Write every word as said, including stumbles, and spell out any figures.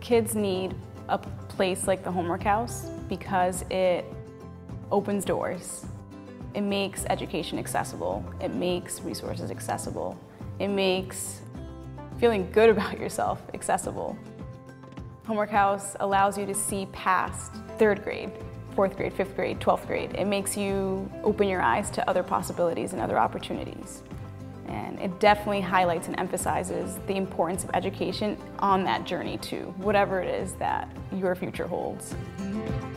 Kids need a place like the Homework House because it opens doors. It makes education accessible. It makes resources accessible. It makes feeling good about yourself accessible. Homework House allows you to see past third grade, fourth grade, fifth grade, twelfth grade. It makes you open your eyes to other possibilities and other opportunities. And it definitely highlights and emphasizes the importance of education on that journey to whatever it is that your future holds.